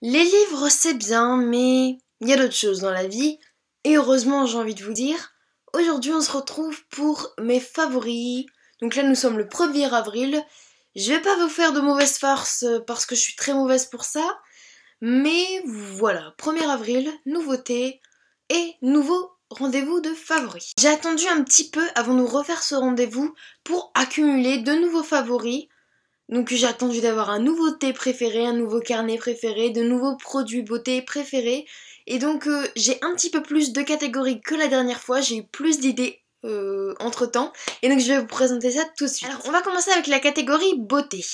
Les livres, c'est bien, mais il y a d'autres choses dans la vie. Et heureusement, j'ai envie de vous dire, aujourd'hui, on se retrouve pour mes favoris. Donc là, nous sommes le 1er avril. Je vais pas vous faire de mauvaises farces parce que je suis très mauvaise pour ça. Mais voilà, 1er avril, nouveauté et nouveau rendez-vous de favoris. J'ai attendu un petit peu avant de refaire ce rendez-vous pour accumuler de nouveaux favoris. Donc j'ai attendu d'avoir un nouveau thé préféré, un nouveau carnet préféré, de nouveaux produits beauté préférés. Et donc j'ai un petit peu plus de catégories que la dernière fois, j'ai eu plus d'idées entre temps. Et donc je vais vous présenter ça tout de suite. Alors on va commencer avec la catégorie beauté.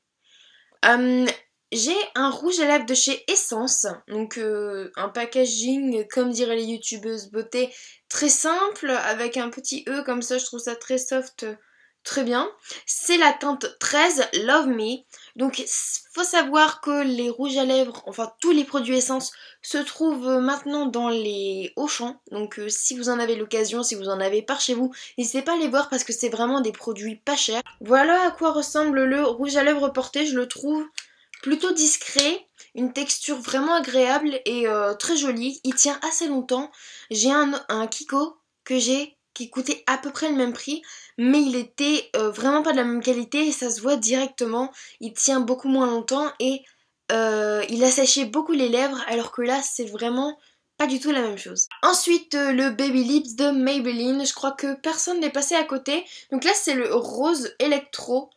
J'ai un rouge à lèvres de chez Essence, donc un packaging comme diraient les youtubeuses beauté, très simple, avec un petit E comme ça, je trouve ça très soft, très bien. C'est la teinte 13 Love Me, donc faut savoir que les rouges à lèvres, enfin tous les produits Essence se trouvent maintenant dans les Auchan, donc si vous en avez l'occasion, si vous en avez par chez vous, n'hésitez pas à les voir parce que c'est vraiment des produits pas chers. Voilà à quoi ressemble le rouge à lèvres porté, je le trouve plutôt discret, une texture vraiment agréable et très jolie. Il tient assez longtemps. J'ai un Kiko que j'ai qui coûtait à peu près le même prix, mais il était vraiment pas de la même qualité et ça se voit directement. Il tient beaucoup moins longtemps et il a séché beaucoup les lèvres alors que là c'est vraiment pas du tout la même chose. Ensuite le Baby Lips de Maybelline, je crois que personne n'est passé à côté. Donc là c'est le rose électro.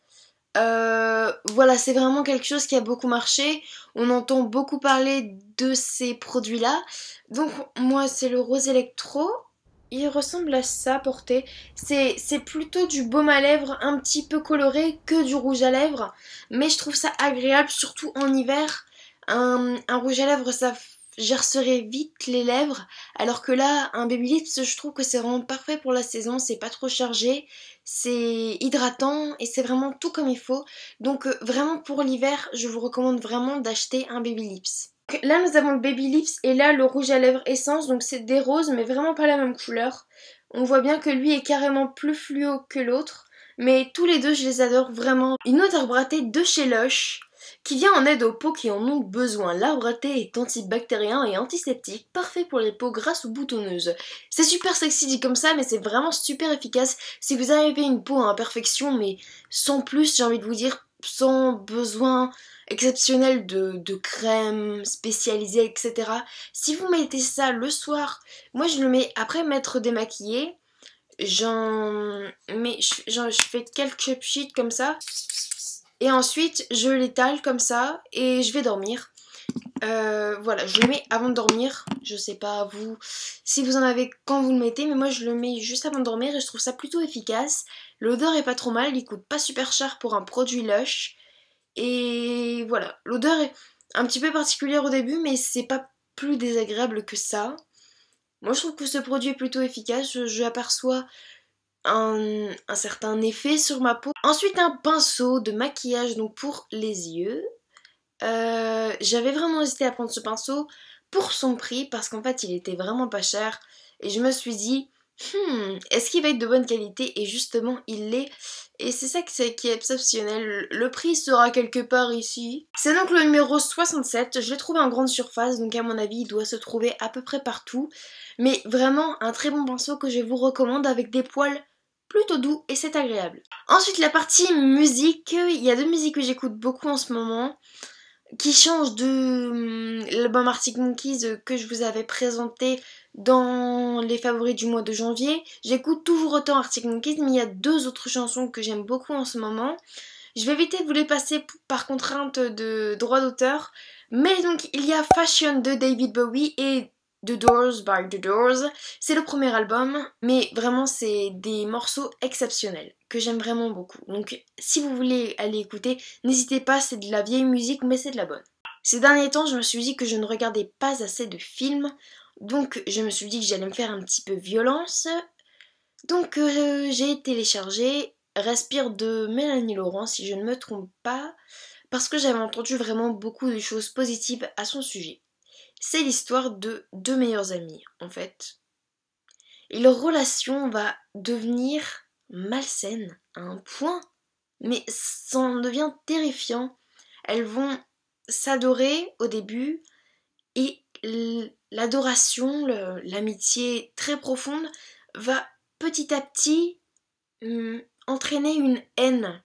Voilà, c'est vraiment quelque chose qui a beaucoup marché. On entend beaucoup parler de ces produits-là. Donc moi, c'est le rose électro. Il ressemble à ça porté. C'est plutôt du baume à lèvres un petit peu coloré que du rouge à lèvres. Mais je trouve ça agréable, surtout en hiver. Un rouge à lèvres, ça gercerait vite les lèvres. Alors que là, un Baby Lips, je trouve que c'est vraiment parfait pour la saison. C'est pas trop chargé. C'est hydratant et c'est vraiment tout comme il faut. Donc vraiment pour l'hiver, je vous recommande vraiment d'acheter un Baby Lips. Donc, là nous avons le Baby Lips et là le rouge à lèvres Essence. Donc c'est des roses mais vraiment pas la même couleur. On voit bien que lui est carrément plus fluo que l'autre. Mais tous les deux je les adore vraiment. Une autre arbre à thé de chez Lush qui vient en aide aux peaux qui en ont besoin. L'arbre à thé est antibactérien et antiseptique, parfait pour les peaux grasses ou boutonneuses. C'est super sexy dit comme ça, mais c'est vraiment super efficace si vous avez une peau à imperfection, mais sans plus, j'ai envie de vous dire, sans besoin exceptionnel de crème spécialisée, etc. Si vous mettez ça le soir, moi je le mets après m'être démaquillée, je fais quelques sheets comme ça. Et ensuite, je l'étale comme ça et je vais dormir. Voilà, je le mets avant de dormir. Je sais pas vous si vous en avez quand vous le mettez, mais moi je le mets juste avant de dormir et je trouve ça plutôt efficace. L'odeur est pas trop mal, il coûte pas super cher pour un produit Lush. Et voilà, l'odeur est un petit peu particulière au début, mais c'est pas plus désagréable que ça. Moi je trouve que ce produit est plutôt efficace, je aperçois un certain effet sur ma peau. Ensuite un pinceau de maquillage donc pour les yeux. J'avais vraiment hésité à prendre ce pinceau pour son prix parce qu'en fait il était vraiment pas cher et je me suis dit est-ce qu'il va être de bonne qualité, et justement il l'est et c'est ça qui est exceptionnel. Le prix sera quelque part ici. C'est donc le numéro 67, je l'ai trouvé en grande surface donc à mon avis il doit se trouver à peu près partout, mais vraiment un très bon pinceau que je vous recommande avec des poils plutôt doux et c'est agréable. Ensuite la partie musique, il y a deux musiques que j'écoute beaucoup en ce moment qui change de l'album Arctic Monkeys que je vous avais présenté dans les favoris du mois de janvier. J'écoute toujours autant Arctic Monkeys, mais il y a deux autres chansons que j'aime beaucoup en ce moment. Je vais éviter de vous les passer par contrainte de droit d'auteur, mais donc il y a Fashion de David Bowie et The Doors by The Doors. C'est le premier album, mais vraiment c'est des morceaux exceptionnels que j'aime vraiment beaucoup. Donc si vous voulez aller écouter, n'hésitez pas, c'est de la vieille musique mais c'est de la bonne. Ces derniers temps, je me suis dit que je ne regardais pas assez de films, donc je me suis dit que j'allais me faire un petit peu violence. Donc j'ai téléchargé Respire de Mélanie Laurent, si je ne me trompe pas, parce que j'avais entendu vraiment beaucoup de choses positives à son sujet. C'est l'histoire de deux meilleurs amis, en fait. Et leur relation va devenir malsaine à un point, mais ça en devient terrifiant. Elles vont s'adorer au début et l'adoration, l'amitié très profonde va petit à petit entraîner une haine.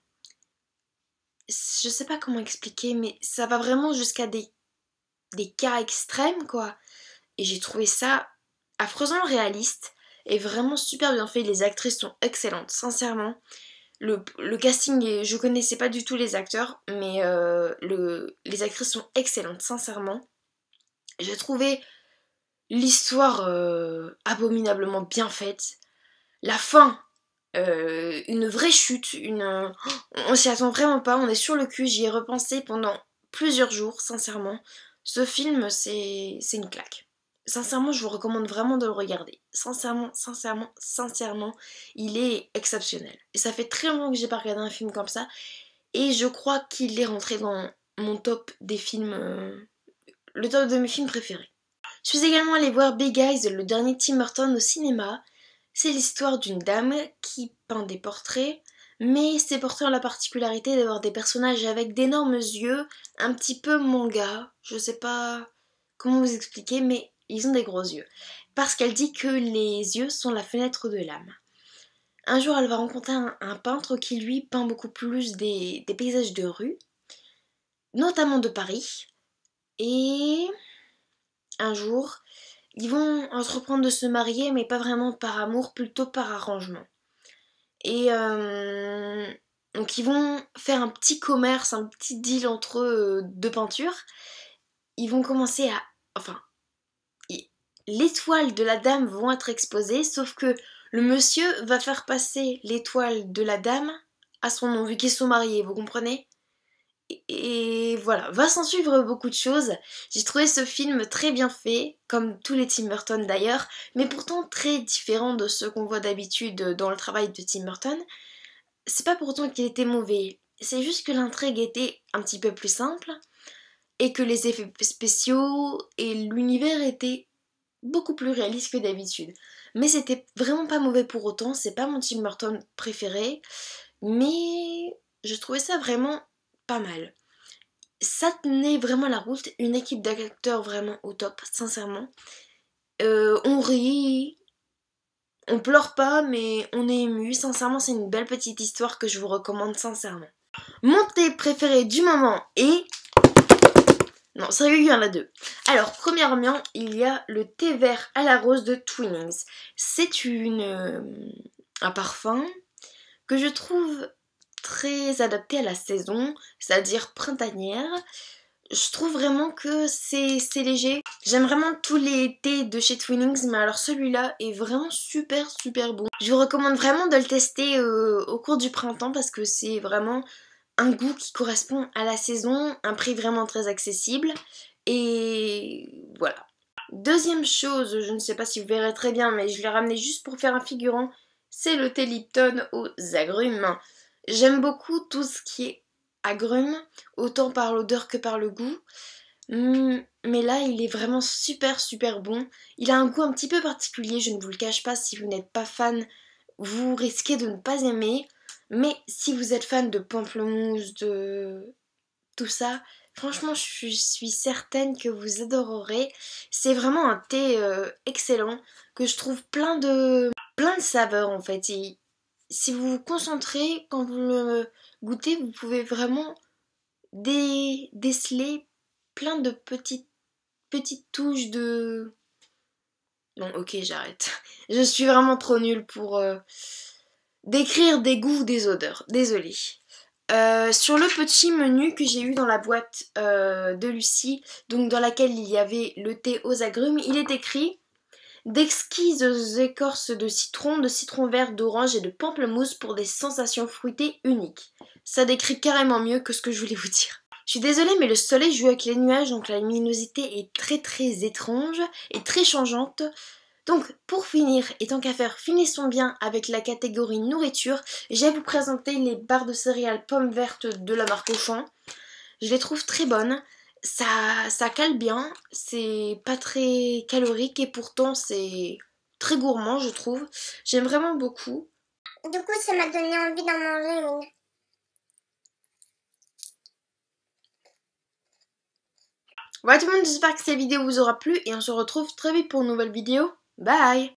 Je sais pas comment expliquer, mais ça va vraiment jusqu'à des cas extrêmes, quoi. Et j'ai trouvé ça affreusement réaliste et vraiment super bien fait. Les actrices sont excellentes, sincèrement. Le casting, je connaissais pas du tout les acteurs, mais les actrices sont excellentes, sincèrement. J'ai trouvé l'histoire abominablement bien faite. La fin, une vraie chute, on s'y attend vraiment pas, on est sur le cul, j'y ai repensé pendant plusieurs jours, sincèrement. Ce film, c'est une claque. Sincèrement, je vous recommande vraiment de le regarder. Sincèrement, sincèrement, sincèrement, il est exceptionnel. Et ça fait très longtemps que j'ai pas regardé un film comme ça, et je crois qu'il est rentré dans mon top des films, le top de mes films préférés. Je suis également allée voir Big Eyes, le dernier Tim Burton au cinéma. C'est l'histoire d'une dame qui peint des portraits, mais ces portraits ont la particularité d'avoir des personnages avec d'énormes yeux, un petit peu manga. Je sais pas comment vous expliquer, mais ils ont des gros yeux. Parce qu'elle dit que les yeux sont la fenêtre de l'âme. Un jour, elle va rencontrer un peintre qui, lui, peint beaucoup plus des paysages de rue, notamment de Paris. Et un jour, ils vont entreprendre de se marier, mais pas vraiment par amour, plutôt par arrangement. Et donc ils vont faire un petit commerce, un petit deal entre eux de peinture. Ils vont commencer à... Enfin, l'étoile de la dame vont être exposées, sauf que le monsieur va faire passer l'étoile de la dame à son nom, vu qu'ils sont mariés, vous comprenez ? Et voilà, va s'en suivre beaucoup de choses. J'ai trouvé ce film très bien fait, comme tous les Tim Burton d'ailleurs, mais pourtant très différent de ceux qu'on voit d'habitude dans le travail de Tim Burton. C'est pas pourtant qu'il était mauvais, c'est juste que l'intrigue était un petit peu plus simple, et que les effets spéciaux et l'univers étaient beaucoup plus réalistes que d'habitude. Mais c'était vraiment pas mauvais pour autant, c'est pas mon Tim Burton préféré, mais je trouvais ça vraiment pas mal. Ça tenait vraiment la route, une équipe d'acteurs vraiment au top, sincèrement. On rit, on pleure pas, mais on est ému. Sincèrement, c'est une belle petite histoire que je vous recommande sincèrement. Mon thé préféré du moment est... Non, sérieux, il y en a deux. Alors, premièrement, il y a le thé vert à la rose de Twinings. C'est un parfum que je trouve très adapté à la saison, c'est-à-dire printanière. Je trouve vraiment que c'est léger. J'aime vraiment tous les thés de chez Twinings, mais alors celui-là est vraiment super super bon. Je vous recommande vraiment de le tester au cours du printemps parce que c'est vraiment un goût qui correspond à la saison, un prix vraiment très accessible. Et voilà. Deuxième chose, je ne sais pas si vous verrez très bien, mais je l'ai ramené juste pour faire un figurant, c'est le thé Lipton aux agrumes. J'aime beaucoup tout ce qui est agrumes, autant par l'odeur que par le goût. Mais là, il est vraiment super super bon. Il a un goût un petit peu particulier, je ne vous le cache pas, si vous n'êtes pas fan, vous risquez de ne pas aimer. Mais si vous êtes fan de pamplemousse, de tout ça, franchement, je suis certaine que vous adorerez. C'est vraiment un thé excellent, que je trouve plein de saveurs en fait. Et si vous vous concentrez, quand vous le goûtez, vous pouvez vraiment déceler plein de petites touches de... Non, ok, j'arrête. Je suis vraiment trop nulle pour décrire des goûts ou des odeurs. Désolée. Sur le petit menu que j'ai eu dans la boîte de Lucie, donc dans laquelle il y avait le thé aux agrumes, il est écrit d'exquises écorces de citron vert, d'orange et de pamplemousse pour des sensations fruitées uniques. Ça décrit carrément mieux que ce que je voulais vous dire. Je suis désolée, mais le soleil joue avec les nuages, donc la luminosité est très très étrange et très changeante. Donc, pour finir, et tant qu'à faire, finissons bien avec la catégorie nourriture. Je vais vous présenter les barres de céréales pommes vertes de la marque Auchan. Je les trouve très bonnes. Ça cale bien, c'est pas très calorique et pourtant c'est très gourmand, je trouve. J'aime vraiment beaucoup. Du coup, ça m'a donné envie d'en manger une. Voilà tout le monde, j'espère que cette vidéo vous aura plu et on se retrouve très vite pour une nouvelle vidéo. Bye!